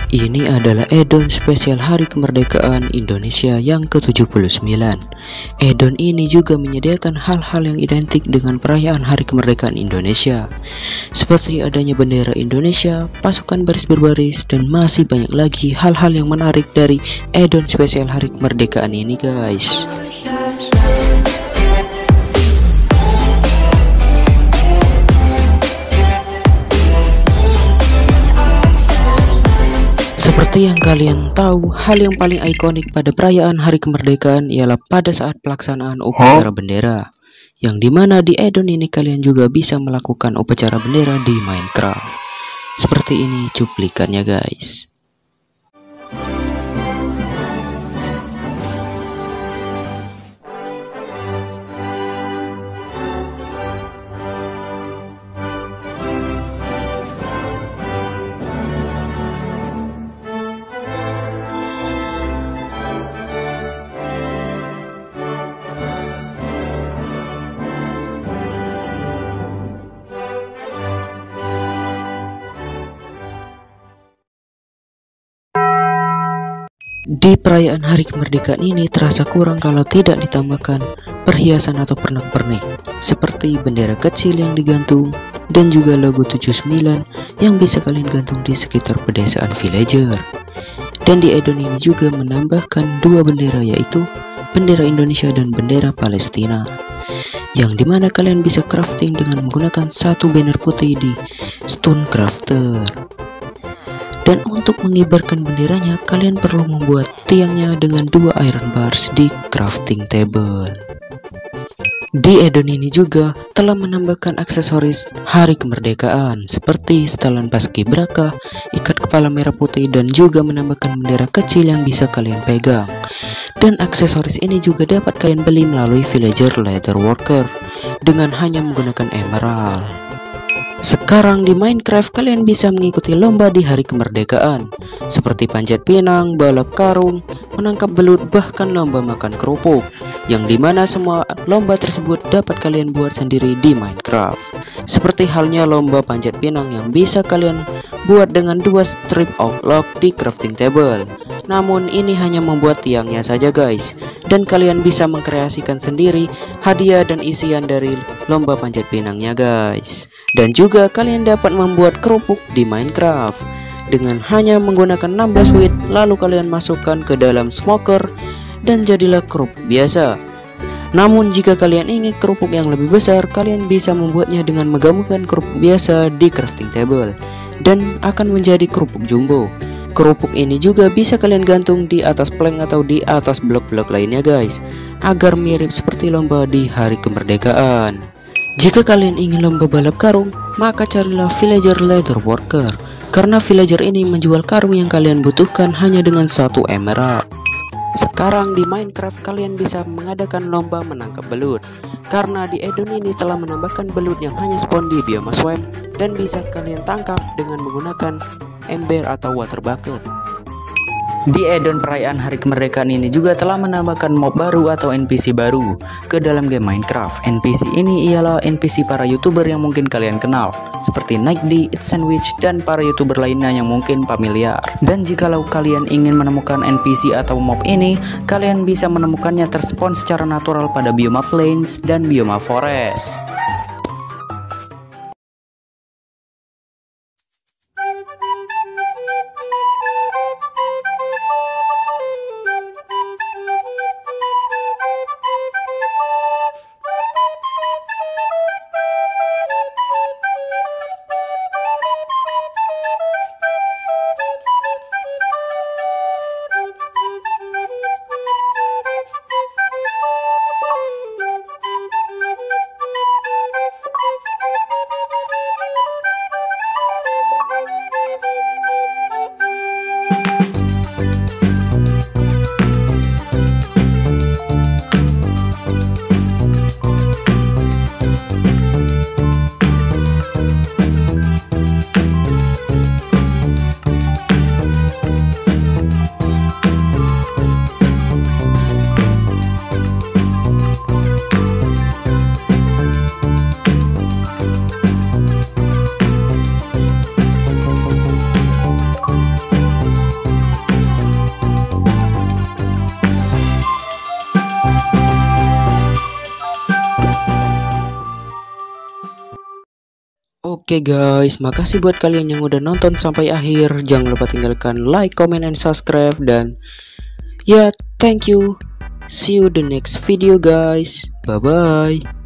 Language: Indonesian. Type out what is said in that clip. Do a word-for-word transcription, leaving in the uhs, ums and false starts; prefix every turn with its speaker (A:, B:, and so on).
A: Ini adalah add-on spesial Hari Kemerdekaan Indonesia yang ke tujuh puluh sembilan. Add-on ini juga menyediakan hal-hal yang identik dengan perayaan Hari Kemerdekaan Indonesia, seperti adanya bendera Indonesia, pasukan baris berbaris, dan masih banyak lagi hal-hal yang menarik dari add-on spesial Hari Kemerdekaan ini, guys. Seperti yang kalian tahu, hal yang paling ikonik pada perayaan Hari Kemerdekaan ialah pada saat pelaksanaan upacara bendera, yang dimana di add-on ini kalian juga bisa melakukan upacara bendera di Minecraft. Seperti ini cuplikannya, guys. Di perayaan Hari Kemerdekaan ini terasa kurang kalau tidak ditambahkan perhiasan atau pernak-pernik seperti bendera kecil yang digantung dan juga logo tujuh puluh sembilan yang bisa kalian gantung di sekitar pedesaan villager. Dan di add-on ini juga menambahkan dua bendera, yaitu bendera Indonesia dan bendera Palestina, yang dimana kalian bisa crafting dengan menggunakan satu banner putih di Stone Crafter. Dan untuk mengibarkan benderanya, kalian perlu membuat tiangnya dengan dua iron bars di crafting table. Di add-on ini juga telah menambahkan aksesoris Hari Kemerdekaan seperti setelan paskibraka, ikat kepala merah putih, dan juga menambahkan bendera kecil yang bisa kalian pegang. Dan aksesoris ini juga dapat kalian beli melalui villager leather worker dengan hanya menggunakan emerald. Sekarang di Minecraft kalian bisa mengikuti lomba di Hari Kemerdekaan seperti panjat pinang, balap karung, menangkap belut, bahkan lomba makan kerupuk, yang dimana semua lomba tersebut dapat kalian buat sendiri di Minecraft. Seperti halnya lomba panjat pinang yang bisa kalian buat dengan dua strip of log di crafting table. Namun ini hanya membuat tiangnya saja, guys, dan kalian bisa mengkreasikan sendiri hadiah dan isian dari lomba panjat pinangnya, guys. Dan juga kalian dapat membuat kerupuk di Minecraft dengan hanya menggunakan enam belas wheat, lalu kalian masukkan ke dalam smoker dan jadilah kerupuk biasa. Namun jika kalian ingin kerupuk yang lebih besar, kalian bisa membuatnya dengan menggabungkan kerupuk biasa di crafting table dan akan menjadi kerupuk jumbo. Kerupuk ini juga bisa kalian gantung di atas plank atau di atas blok-blok lainnya, guys, agar mirip seperti lomba di Hari Kemerdekaan. Jika kalian ingin lomba balap karung, maka carilah villager leather worker, karena villager ini menjual karung yang kalian butuhkan hanya dengan satu emerald. Sekarang di Minecraft kalian bisa mengadakan lomba menangkap belut, karena di add-on ini telah menambahkan belut yang hanya spawn di bioma swamp dan bisa kalian tangkap dengan menggunakan ember atau water bucket. Di add-on perayaan Hari Kemerdekaan ini juga telah menambahkan mob baru atau N P C baru ke dalam game Minecraft. N P C ini ialah N P C para YouTuber yang mungkin kalian kenal, seperti Nightd, Eat Sandwich, dan para YouTuber lainnya yang mungkin familiar. Dan jikalau kalian ingin menemukan N P C atau mob ini, kalian bisa menemukannya terspawn secara natural pada bioma plains dan bioma forest. Oke guys, makasih buat kalian yang udah nonton sampai akhir. Jangan lupa tinggalkan like, comment, and subscribe. Dan ya, thank you. See you the next video guys. Bye bye.